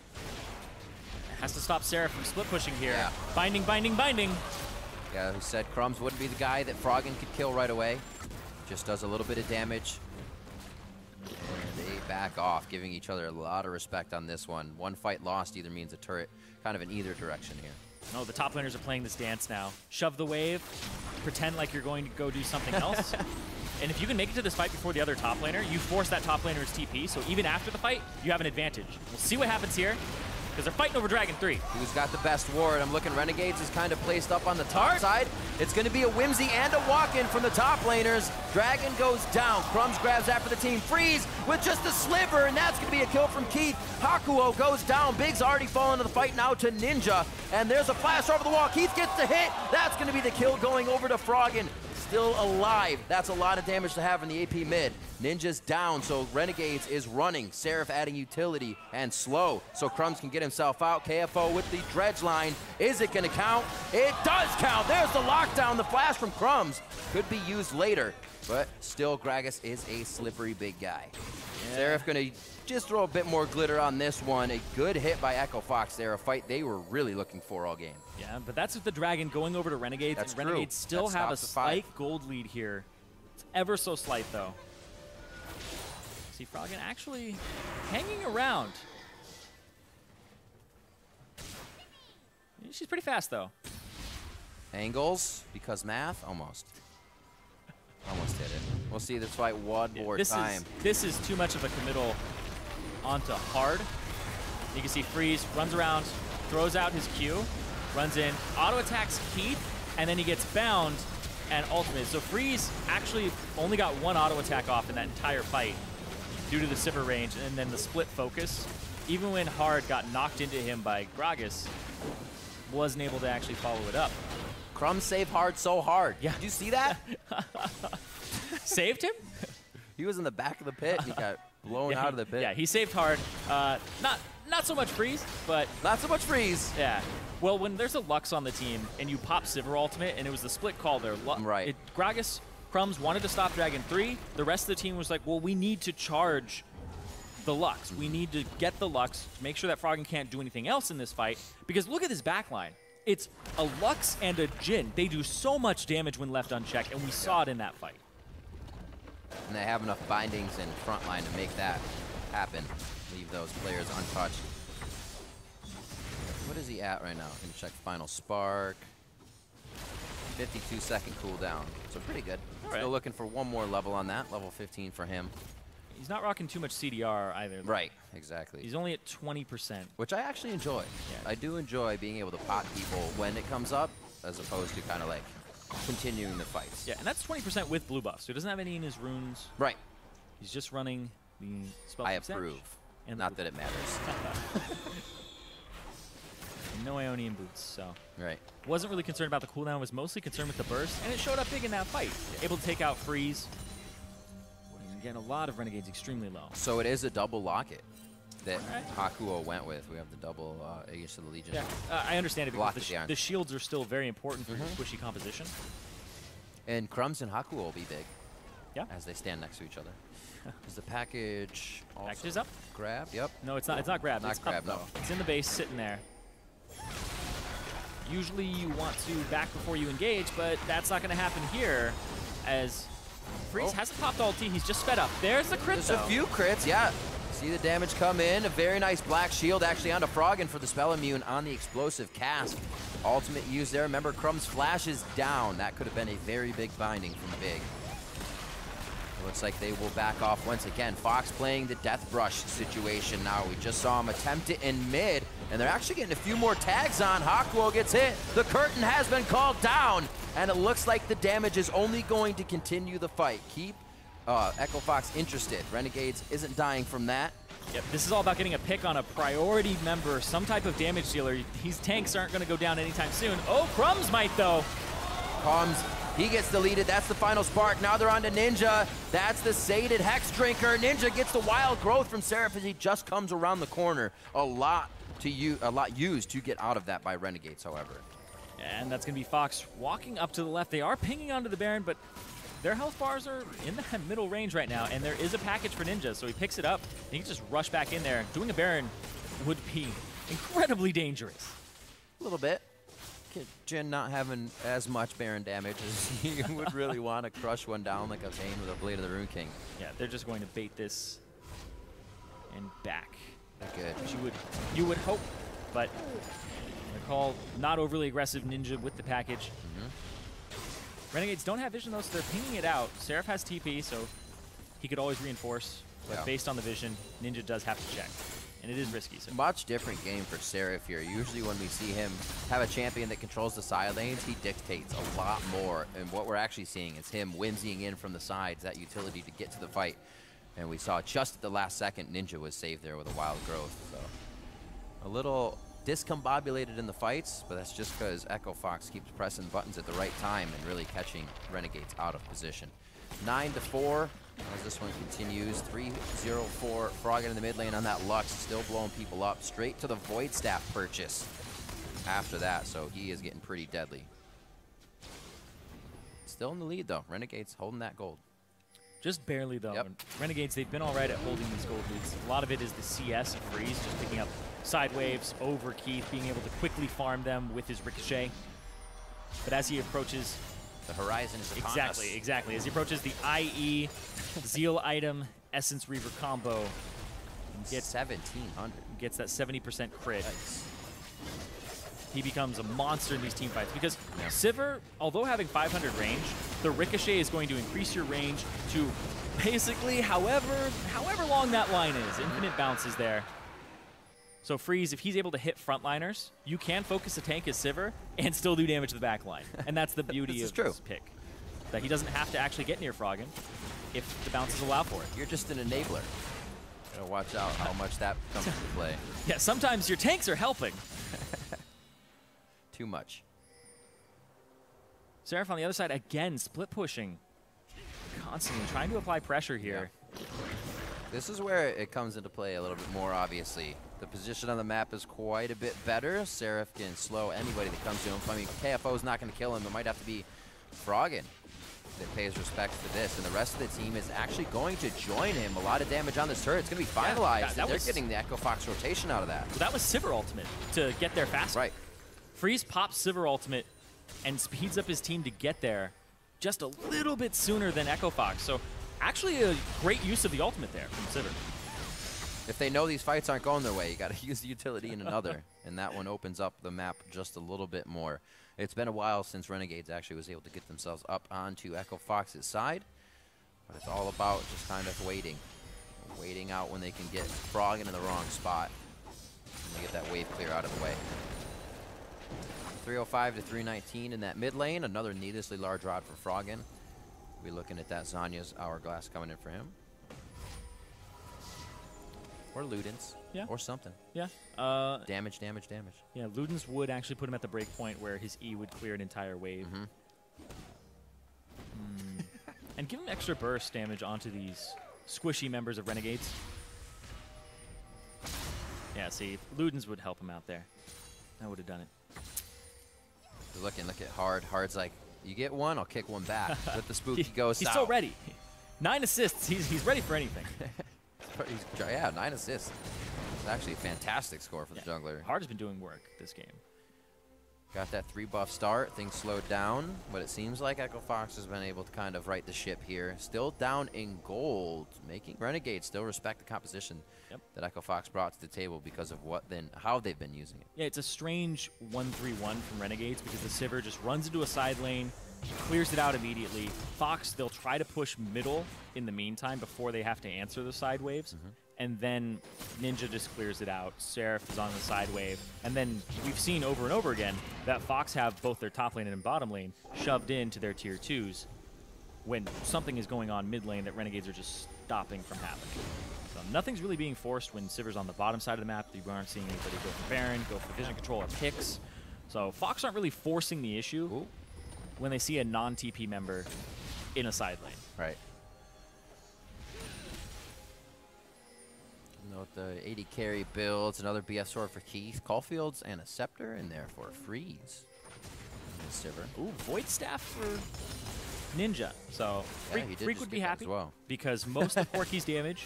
Has to stop Seraph from split pushing here. Yeah. Binding. Yeah, who said Crumbz wouldn't be the guy that Froggen could kill right away. Just does a little bit of damage. And they back off, giving each other a lot of respect on this one. One fight lost either means a turret kind of in either direction here. No, the top laners are playing this dance now. Shove the wave, pretend like you're going to go do something else. And if you can make it to this fight before the other top laner, you force that top laner's TP, so even after the fight, you have an advantage. We'll see what happens here, because they're fighting over Dragon 3. Who's got the best ward? I'm looking, Renegades is kind of placed up on the top side. It's going to be a Whimsy and a walk-in from the top laners. Dragon goes down. Crumbz grabs after the team. Freeze with just a sliver, and that's going to be a kill from Keith. Hakuho goes down. Big's already fallen to the fight now to Ninja, and there's a flash over the wall. Keith gets the hit. That's going to be the kill going over to Froggen. Still alive. That's a lot of damage to have in the AP mid. Ninja's down, so Renegades is running. Seraph adding utility and slow, so Crumbz can get himself out. KFO with the dredge line. Is it going to count? It does count. There's the lockdown. The flash from Crumbz could be used later, but still Gragas is a slippery big guy. Yeah. Seraph going to just throw a bit more glitter on this one. A good hit by Echo Fox there, a fight they were really looking for all game. Yeah, but that's with the Dragon going over to Renegades. That's and Renegades still have a slight gold lead here. It's ever so slight, though. See Froggen actually hanging around. She's pretty fast, though. Angles, because math, almost. Almost hit it. We'll see this fight one more time. This is too much of a committal onto hard. You can see Freeze runs around, throws out his Q, runs in, auto attacks Keith, and then he gets bound and ultimate. So Freeze actually only got one auto attack off in that entire fight due to the Sivir range and then the split focus. Even when hard got knocked into him by Gragas, wasn't able to actually follow it up. Crumbz saved hard so hard. Yeah. Did you see that? Saved him? He was in the back of the pit and he got blown out of the pit. Yeah, he saved hard. Not so much Freeze, but... Not so much Freeze. Yeah. Well, when there's a Lux on the team and you pop Sivir ultimate, and it was the split call there. Right. Gragas, Crumbz wanted to stop Dragon 3. The rest of the team was like, well, we need to charge the Lux. We need to get the Lux, make sure that Froggen can't do anything else in this fight. Because look at this backline. It's a Lux and a Jhin. They do so much damage when left unchecked, and we saw it in that fight. And they have enough bindings in front line to make that happen. Leave those players untouched. What is he at right now? Gonna check final spark. 52-second cooldown. So pretty good. Still looking for one more level on that. Level 15 for him. He's not rocking too much CDR either. Right, exactly. He's only at 20%. Which I actually enjoy. Yeah. I do enjoy being able to pot people when it comes up, as opposed to kind of like continuing the fights. Yeah, and that's 20% with blue buff, so he doesn't have any in his runes. Right. He's just running the spell. I approve. And not that it matters. No Ionian boots, so. Right. Wasn't really concerned about the cooldown, was mostly concerned with the burst, and it showed up big in that fight. Yeah. Able to take out Freeze. And getting a lot of Renegades extremely low. So it is a double locket that Hakuho went with. We have the double Aegis of the Legion. Yeah, I understand it because the shields are still very important for squishy composition. And Crumbz and Hakuho will be big. Yeah. As they stand next to each other. Is the package also Package is up? Grabbed? Yep. No, it's not. It's not grabbed. Not it's grabbed, up, no. It's in the base, sitting there. Usually you want to back before you engage, but that's not going to happen here, as Freeze hasn't popped ulti. He's just sped up. There's the crit. There's a few crits, yeah. See the damage come in. A very nice black shield actually onto Froggen for the spell immune on the explosive cast. Ultimate used there. Remember, Crumbz flashes down. That could have been a very big binding from Big. Looks like they will back off once again. Fox playing the death brush situation now. We just saw him attempt it in mid, and they're actually getting a few more tags on. Hakuho gets hit. The curtain has been called down, and it looks like the damage is only going to continue the fight. Keep Echo Fox interested. Renegades isn't dying from that. Yep, this is all about getting a pick on a priority member, some type of damage dealer. These tanks aren't going to go down anytime soon. Oh, Crumbz might, though. Crumbz. He gets deleted. That's the final spark. Now they're on to Ninja. That's the sated Hex Drinker. Ninja gets the wild growth from Seraph as he just comes around the corner. A lot used to get out of that by Renegades, however. And that's going to be Fox walking up to the left. They are pinging onto the Baron, but their health bars are in that middle range right now, and there is a package for Ninja, so he picks it up, and he can just rush back in there. Doing a Baron would be incredibly dangerous. A little bit. Jhin not having as much Baron damage as he would really want to crush one down like a Vayne with a Blade of the Rune King. Yeah, they're just going to bait this and back. Good. Which you would hope, but they call not overly aggressive Ninja with the package. Renegades don't have vision though, so they're pinging it out. Seraph has TP, so he could always reinforce, but based on the vision, Ninja does have to check. And it is risky. So. Much different game for Seraph here. Usually when we see him have a champion that controls the side lanes, he dictates a lot more. And what we're actually seeing is him whimsying in from the sides, that utility to get to the fight. And we saw just at the last second, Ninja was saved there with a wild growth. So a little discombobulated in the fights, but that's just because Echo Fox keeps pressing buttons at the right time and really catching Renegades out of position. 9-4. As this one continues, 3-0 for Froggen in the mid lane on that Lux, still blowing people up. Straight to the Void Staff purchase after that, so he is getting pretty deadly. Still in the lead though, Renegades holding that gold. Just barely though. Yep. Renegades, they've been all right at holding these gold leads. A lot of it is the CS of Freeze, just picking up side waves over Keith, being able to quickly farm them with his Ricochet. But as he approaches... The horizon is upon us. Exactly. As he approaches the IE Zeal item Essence Reaver combo, gets 1,700. Gets that 70% crit. Nice. He becomes a monster in these team fights because Sivir, although having 500 range, the Ricochet is going to increase your range to basically however long that line is. Infinite bounces there. So Freeze, if he's able to hit frontliners, you can focus a tank as Sivir and still do damage to the back line. And that's the beauty of this pick. That he doesn't have to actually get near Froggen if the bounces allow for it. You're just an enabler. Gotta watch out how much that comes into play. Yeah, sometimes your tanks are helping. Too much. Seraph on the other side, again, split pushing. Constantly trying to apply pressure here. This is where it comes into play a little bit more, obviously. The position on the map is quite a bit better. Seraph can slow anybody that comes to him. I mean, KFO is not going to kill him. It might have to be Froggen that pays respect to this. And the rest of the team is actually going to join him. A lot of damage on this turret. It's going to be finalized. Yeah, they're getting the Echo Fox rotation out of that. So that was Sivir ultimate to get there faster. Right. Freeze pops Sivir ultimate and speeds up his team to get there just a little bit sooner than Echo Fox. So actually a great use of the ultimate there from Sivir. If they know these fights aren't going their way, you got to use the utility in another, and that one opens up the map just a little bit more. It's been a while since Renegades actually was able to get themselves up onto Echo Fox's side, but it's all about just kind of waiting out when they can get Froggen in the wrong spot, and they get that wave clear out of the way. 305 to 319 in that mid lane, another needlessly large rod for Froggen. We'll be looking at that Zanya's Hourglass coming in for him. Or Ludens. Yeah. Or something. Yeah. Damage. Yeah, Ludens would actually put him at the break point where his E would clear an entire wave. And give him extra burst damage onto these squishy members of Renegades. Yeah, see, Ludens would help him out there. That would have done it. Look at Hard. Hard's like, you get one, I'll kick one back. Let the spooky go south. He's so ready. 9 assists. He's ready for anything. Yeah, 9 assists. It's actually a fantastic score for the jungler. Hard has been doing work this game. Got that 3 buff start. Things slowed down, but it seems like Echo Fox has been able to kind of right the ship here. Still down in gold, making Renegades still respect the composition that Echo Fox brought to the table because of how they've been using it. Yeah, it's a strange 1-3-1 from Renegades because the Sivir just runs into a side lane, clears it out immediately. Fox, they'll try to push middle in the meantime before they have to answer the side waves. And then Ninja just clears it out. Seraph is on the side wave. And then we've seen over and over again that Fox have both their top lane and bottom lane shoved into their tier 2s when something is going on mid lane that Renegades are just stopping from happening. So nothing's really being forced when Sivir's on the bottom side of the map. You aren't seeing anybody go for Baron, go for vision control or picks. So Fox aren't really forcing the issue when they see a non-TP member in a side lane. Right. Note the AD carry builds, another BF sword for Keith, Caulfield's, and a scepter in there for Freeze. Sivir. Ooh, Void Staff for Ninja. So Freak would be happy because most of Corki's damage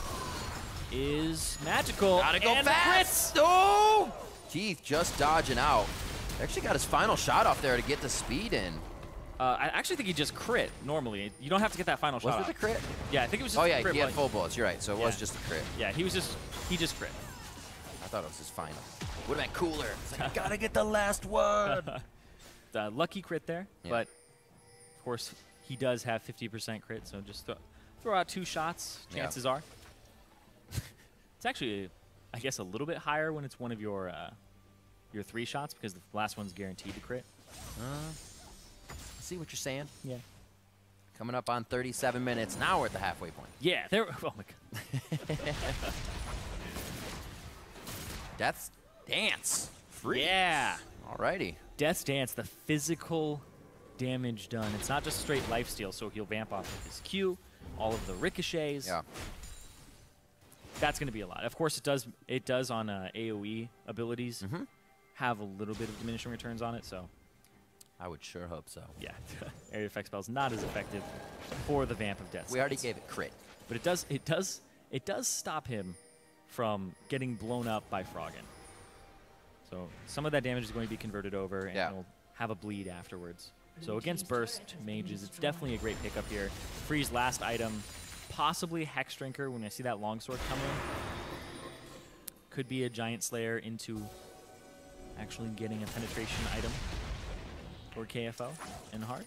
is magical. Gotta go fast! Oh! Keith just dodging out. Actually got his final shot off there to get the speed in. I actually think he just crit normally. You don't have to get that final shot. Was it the crit? Yeah, I think it was just a crit. He had full bullets. You're right. So it was just a crit. Yeah, he just crit. I thought it was his final. Would have been cooler. It's like, gotta get the last one. The lucky crit there, but of course he does have 50% crit, so just throw out 2 shots. Chances are. It's actually, I guess, a little bit higher when it's one of your 3 shots because the last one's guaranteed to crit. See what you're saying? Yeah. Coming up on 37 minutes. Now we're at the halfway point. Yeah, oh my god. Death's Dance. Freeze. Yeah. Alrighty. Death's Dance, the physical damage done. It's not just straight lifesteal, so he'll vamp off of his Q, all of the ricochets. Yeah. That's going to be a lot. Of course, it does on AoE abilities have a little bit of diminishing returns on it, so. I would sure hope so. Yeah, area effect spell's not as effective for the Vamp of Death. We already gave it crit. But it does stop him from getting blown up by Froggen. So some of that damage is going to be converted over, and he'll have a bleed afterwards. So against Burst Mages, it's definitely a great pickup here. Freeze last item, possibly Hex Drinker when I see that longsword come in. Could be a Giant Slayer into actually getting a penetration item. Or KFO and Hard.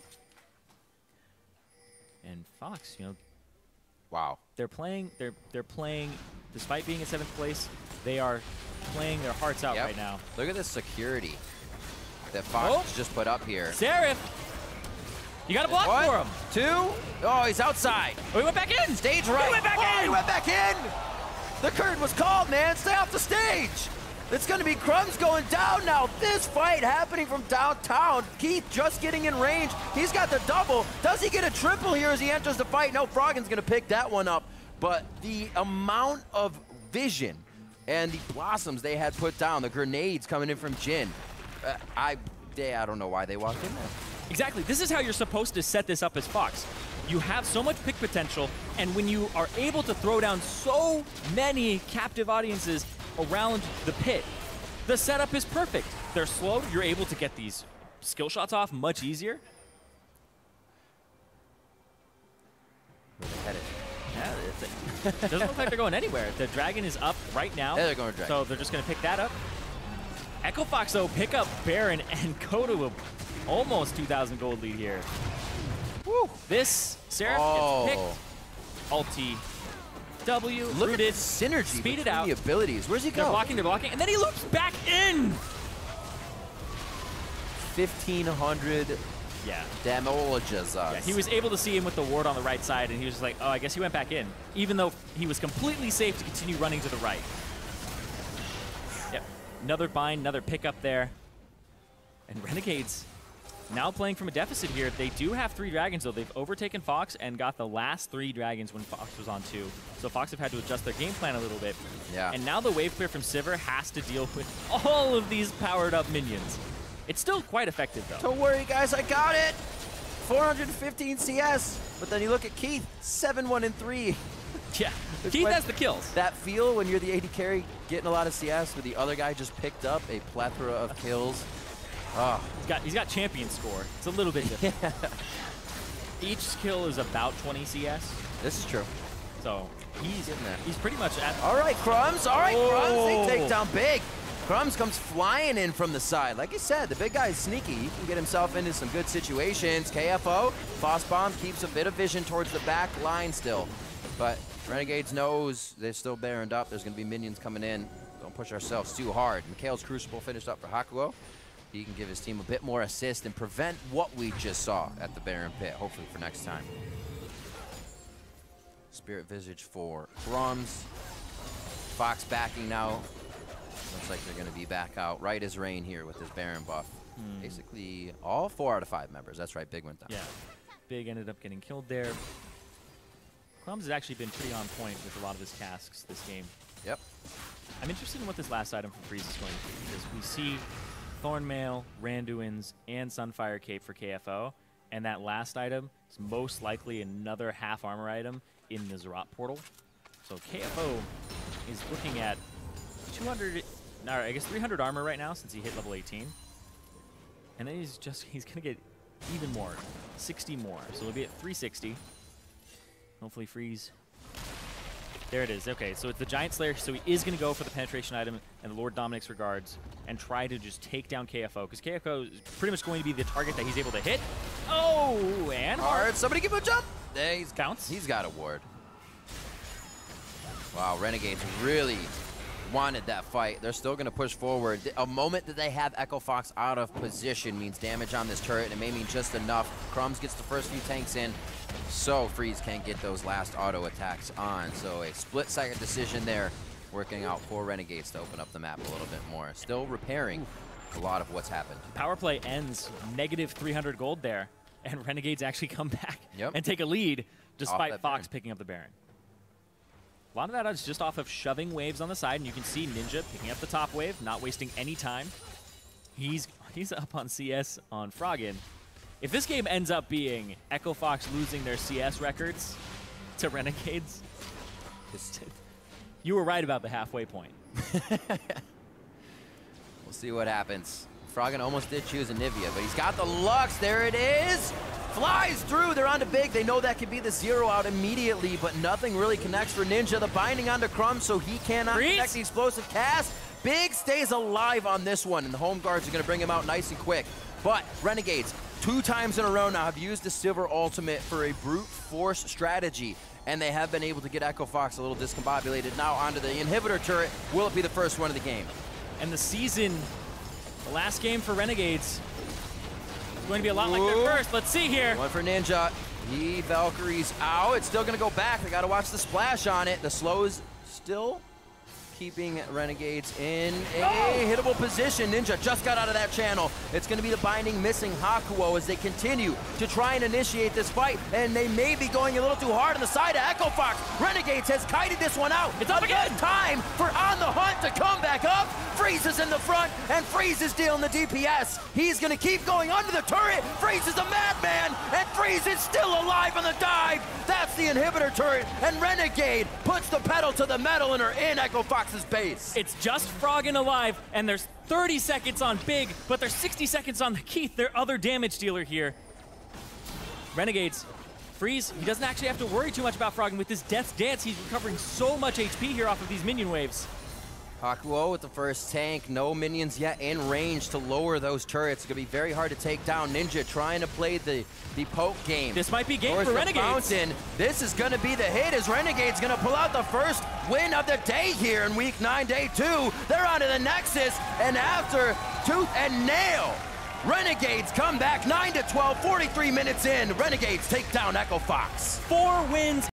And Fox, you know. Wow. They're playing, despite being in 7th place, they are playing their hearts out right now. Look at this security that Fox just put up here. Seraph! You gotta block for him! 2. Oh, he's outside. Oh, he went back in! Stage right. He went back in! He went back in! The curtain was called, man. Stay off the stage! It's going to be Crumbz going down now. This fight happening from downtown. Keith just getting in range. He's got the double. Does he get a triple here as he enters the fight? No, Froggen's going to pick that one up. but the amount of vision and the blossoms they had put down, the grenades coming in from Jhin, I don't know why they walked in there. Exactly. This is how you're supposed to set this up as Fox. You have so much pick potential, and when you are able to throw down so many captive audiences around the pit, the setup is perfect. They're slow. You're able to get these skill shots off much easier. Where they headed? Yeah, it doesn't look like they're going anywhere. The dragon is up right now. Yeah, they're going dragon. So they're just going to pick that up. Echo Fox, though, pick up Baron and go to a almost 2,000 gold lead here. Woo! This Seraph gets picked. Ulti. W. Look rooted, at the synergy speed it between out. the abilities. Where's he go? They're blocking, and then he loops back in! 1,500 yeah. damages. Yeah, he was able to see him with the ward on the right side, and he was just like, oh, I guess he went back in, even though he was completely safe to continue running to the right. Yep, another bind, another pickup there. And Renegades now playing from a deficit here. They do have 3 dragons, though. They've overtaken Fox and got the last 3 dragons when Fox was on 2. So Fox have had to adjust their game plan a little bit. Yeah. And now the wave clear from Sivir has to deal with all of these powered up minions. It's still quite effective, though. Don't worry, guys, I got it. 415 CS. But then you look at Keith, 7-1 and 3. Yeah, Keith has the kills. That feel when you're the AD carry, getting a lot of CS, where the other guy just picked up a plethora of kills. Oh. He's got champion score. It's a little bit different. Each kill is about 20 CS. This is true. So he's in there. He's pretty much at. All right, Crumbz. All right, Crumbz. They take down big. Crumbz comes flying in from the side. Like I said, the big guy is sneaky. He can get himself into some good situations. KFO, Boss Bomb keeps a bit of vision towards the back line still. But Renegades knows they're still baroned up. There's going to be minions coming in. Don't push ourselves too hard. Mikhail's Crucible finished up for Hakuho. He can give his team a bit more assist and prevent what we just saw at the Baron Pit, hopefully for next time. Spirit Visage for Crumbz. Fox backing now. Looks like they're going to be back out right as rain here with this Baron buff. Basically, all 4 out of 5 members. That's right, Big went down. Yeah, Big ended up getting killed there. Crumbz has actually been pretty on point with a lot of his tasks this game. Yep. I'm interested in what this last item from Freeze is going to be, because we see Thornmail, Randuin's, and Sunfire Cape for KFO, and that last item is most likely another half armor item in the Zerat portal. So KFO is looking at 200, no, I guess 300 armor right now since he hit level 18. And then he's gonna get even more, 60 more. So he'll be at 360. Hopefully Freeze. There it is. Okay, so it's the Giant Slayer, so he is going to go for the penetration item and the Lord Dominic's regards and try to just take down KFO, because KFO is pretty much going to be the target that he's able to hit. Oh, and hard. Somebody give him a jump. There he's bounce. He's got a ward. Wow, Renegades really wanted that fight. They're still going to push forward. A moment that they have Echo Fox out of position means damage on this turret, and it may mean just enough. Crumbz gets the first few tanks in, so Freeze can't get those last auto attacks on. So a split-second decision there, working out for Renegades to open up the map a little bit more. Still repairing a lot of what's happened. Power play ends negative 300 gold there, and Renegades actually come back Yep. and take a lead despite Fox Baron. picking up the Baron. A lot of that is just off of shoving waves on the side, and you can see Ninja picking up the top wave, not wasting any time. He's up on CS on Froggen. If this game ends up being Echo Fox losing their CS records to Renegades, you were right about the halfway point. We'll see what happens. Froggen almost did choose a Nivea, but he's got the Lux. There it is. Flies through. They're onto Big. They know that could be the 0 out immediately, but nothing really connects for Ninja. The binding onto Crumbz, so he cannot connect the explosive cast. Big stays alive on this one, and the home guards are going to bring him out nice and quick. But Renegades, 2 times in a row now, have used the Sivir ultimate for a brute force strategy, and they have been able to get Echo Fox a little discombobulated. Now onto the inhibitor turret. Will it be the first one of the game? And the season, the last game for Renegades, is going to be a lot like their first. Let's see here. One for Ninja. He Valkyrie's out. It's still going to go back. They got to watch the splash on it. The slows still keeping Renegades in a hittable position. Ninja just got out of that channel. It's going to be the binding missing Hakuho as they continue to try and initiate this fight, and they may be going a little too hard on the side of Echo Fox. Renegades has kited this one out. It's up again. Time for On the Hunt to come back up. Freeze is in the front, and Freeze is dealing the DPS. He's going to keep going under the turret. Freeze is a madman, and Freeze is still alive on the dive. That's the inhibitor turret, and Renegade puts the pedal to the metal and are in Echo Fox's base. It's just Froggen alive, and there's 30 seconds on Big, but there's 60 seconds on Keith, their other damage dealer here. Renegades, Freeze, he doesn't actually have to worry too much about Froggen. With his Death's Dance, he's recovering so much HP here off of these minion waves. Hakuho with the first tank, no minions yet in range to lower those turrets. It's going to be very hard to take down. Ninja trying to play the poke game. This might be game for Renegades. Fountain. This is going to be the hit as Renegades going to pull out the first win of the day here in Week 9, Day 2. They're on to the Nexus, and after tooth and nail, Renegades come back 9-12, 43 minutes in. Renegades take down Echo Fox. 4 wins